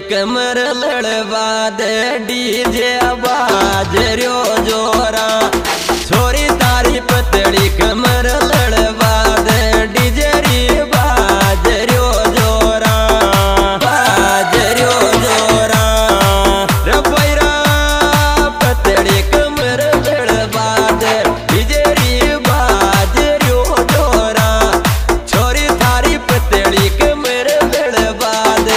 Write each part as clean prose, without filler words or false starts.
कमर लड़वा दे DJ आवाज रो जोरा छोरी तारी पतली कमर लड़वा दे डीजे री बाज रो जोरा बाज रो जोरा रबैरा पतली कमर लड़वा दे डीजे री बाज रो जोरा छोरी तारी पतली कमर लड़वा दे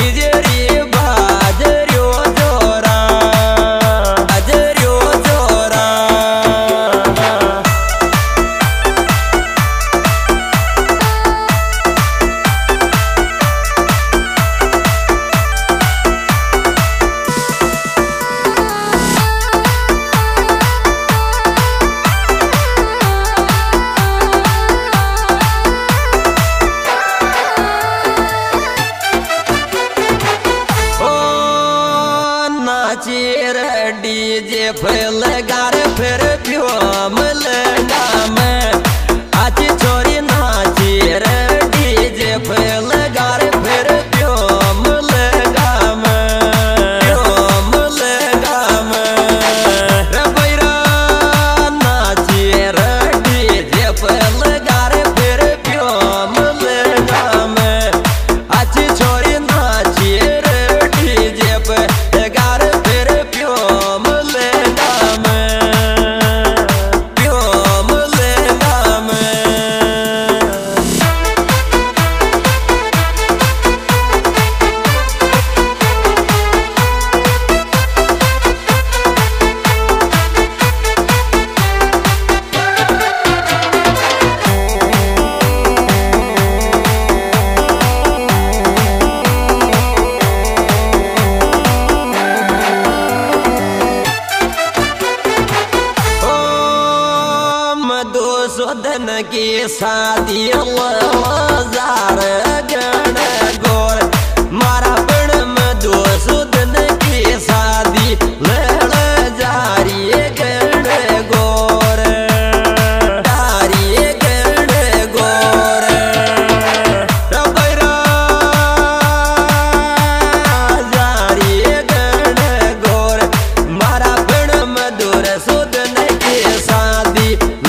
डीजे फैल गार फिर पियो मलना में आज छोरी नाची रे डीजे फैल गार फिर पियो मलगा में रबैरा नाची रे डीजे फैल गार फिर पियो मलगा में आज छोरी नाची रे डीजे पे गार धन की शादी जार गण गोर मारा बण में दो सुधन की शादी लड़ जारी गण गोर जारी गण गोर रबैरा जारी गण गोर मारा बण में दूर सुधन की शादी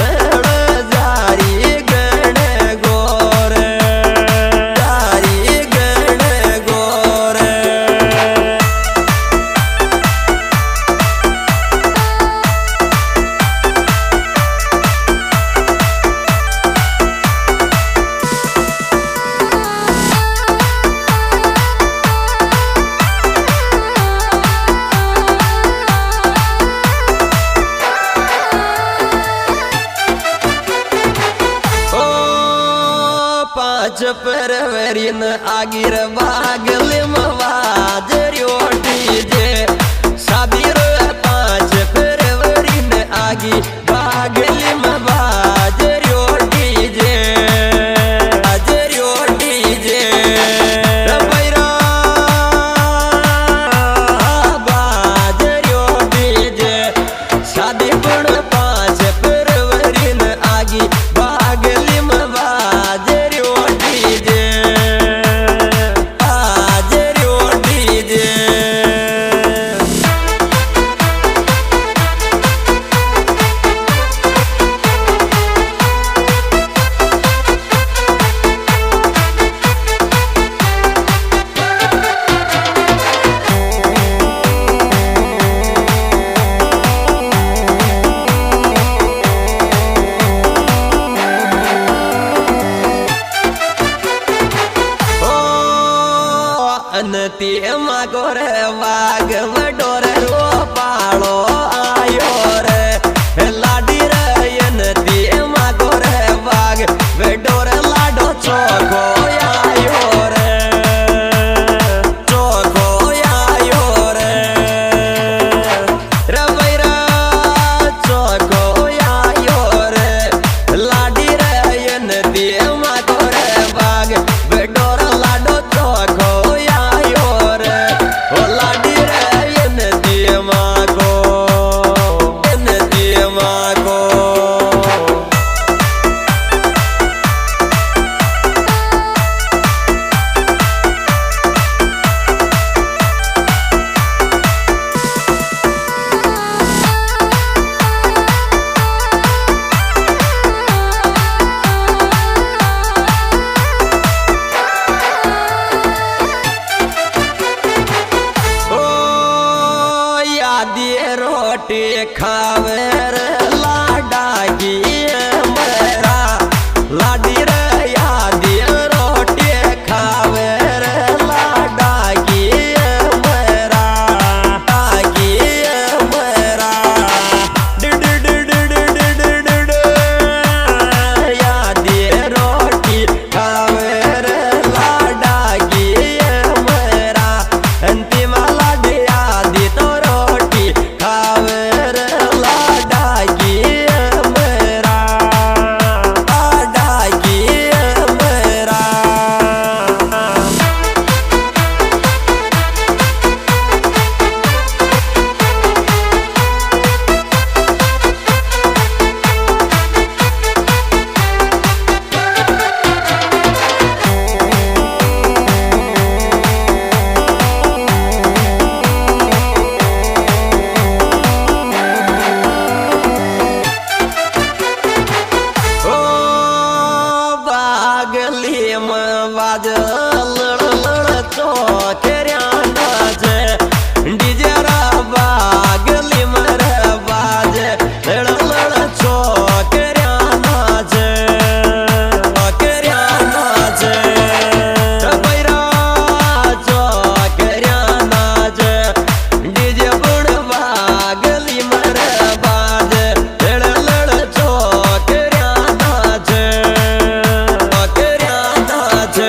फरवरी न आगिर बागल मवाज रो डीजे शादी रो 5 फरवरी न आगी बागल मवाज रो डीजे आज रो डीजे रबैरा बाज रो डीजे शादी बण 5 फरवरी न आगी बागल मवाज रो डीजे आज रो रोटी खावे रे लाडा की मेरा लाडी रे यादी रोटी खावे रे लाडा की मेरा की मेरा डिड डिड डिड डिड डिड यादी रोटी खावे रे लाडा की मेरा अंतिम लाडी यादी तो रोटी खावे रे लाडा की मेरा लाडा की मेरा। बाज लड़ लड़ चौकरिया नाचे डीजे रा बागली मर बाज लड़ लड़ चौकरिया नाचे चौकरिया नाचे बैरा चौकरिया नाचे डीजे बुड़ बागली मर बाज लड़ लड़ चौकरिया नाचे चौकरिया नाचे।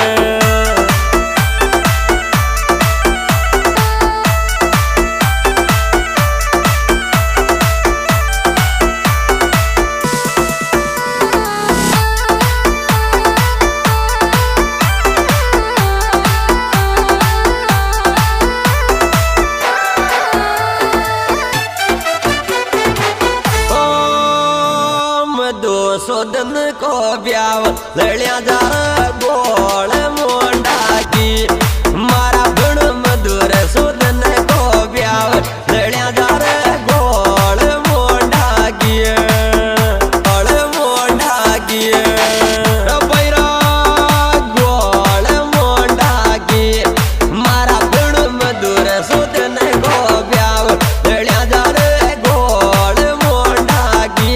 दो सौ दिन को ब्याव लड़िया जार गोल मोंडा की मारा भण मधुर सुदन को ब्याव लड़िया जार गोल मोंडा की गोल मोंडा की बैरा गोल मोंडा की मारा भण मधुर सुदन को ब्याव लड़िया जार गोल मोंडा की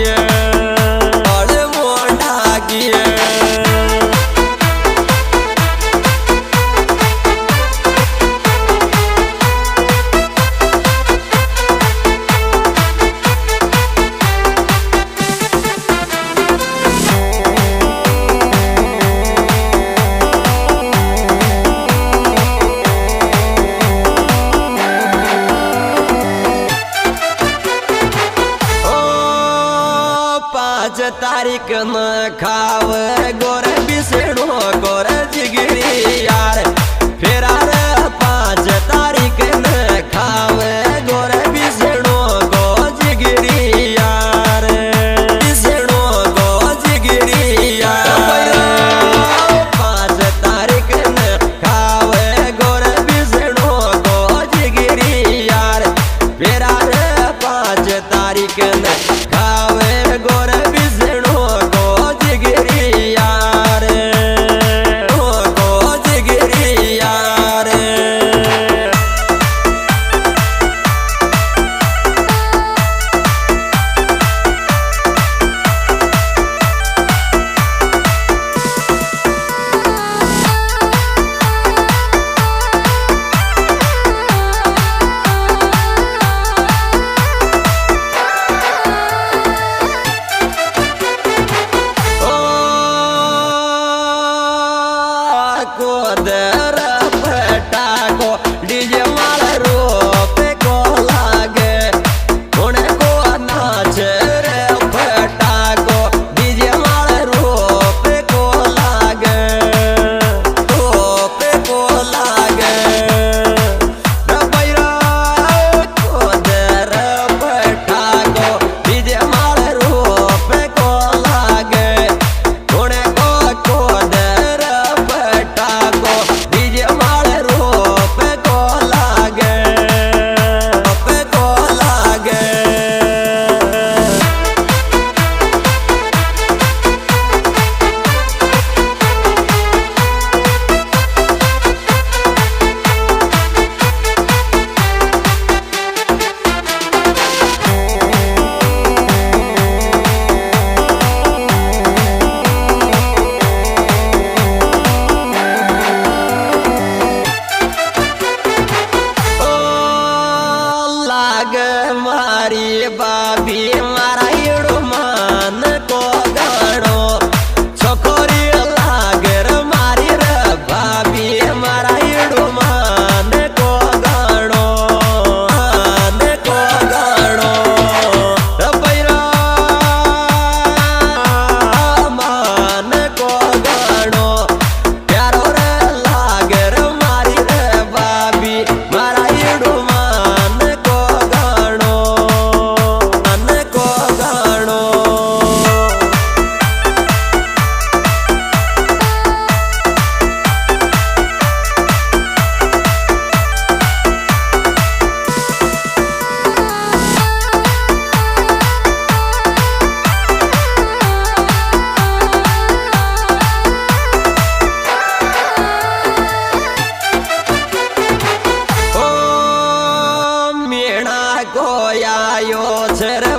पाँच तारीख न खाव गोर बिसड़ो गोर जिगरी यार फिर 5 तारीख न खाव गोर बिसड़ो गो जिगरी यार बिसड़ो गो जिगरी यार 5 तारीख न खाव गोर बिसड़ो गो जिगरी यार फिर 5 तारीख न खाव गोर बिसड़ो गो जिगरी यार गो जिगरी यार। मारी बाबी मारा इड़ो मान को गणो छोकरी लागे रे मारी रे बाबी मारा इड़ो मान को गणो बैरा मान को गणो प्यारो रे लागे रे मारी रे बाबी मारा इड़ो गोया यो छर